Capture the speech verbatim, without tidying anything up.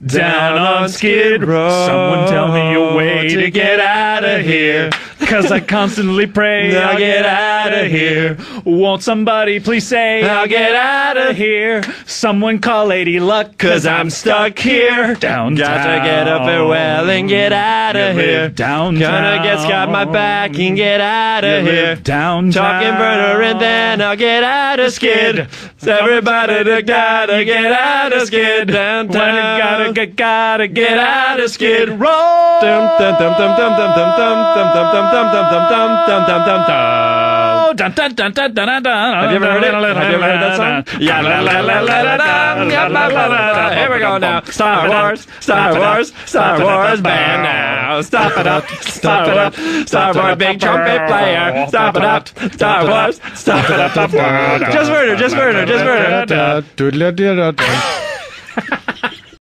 down on Skid Row. Someone tell me a way to get out of here, 'cause I constantly pray I'll get out of here. Won't somebody please say I'll get out of here? Someone call Lady Luck, 'cause I'm stuck here. Downtown. Gotta get up and well and get out of here. Downtown. Gonna get Scott my back and get out of here. Downtown. Talking Werner and then I'll get out of Skid. Everybody gotta get out of Skid. Downtown. When I gotta get, gotta get out of Skid Row. Dum dum dum dum dum dum dum dum dum dum dum dum dum dum dum dum dum dum. Dun, dun, dun, dun, dun, dun, dun. Have you ever heard it? Have you ever heard that song? Yeah, la la la la la la. Yeah, la la la la. Here we go now. Star Wars, Star Wars, Star Wars band now. Stop it up, stop it up. Star Wars big trumpet player. Stop it up, Star Wars, stop it up. Just Werner, just Werner, just Werner.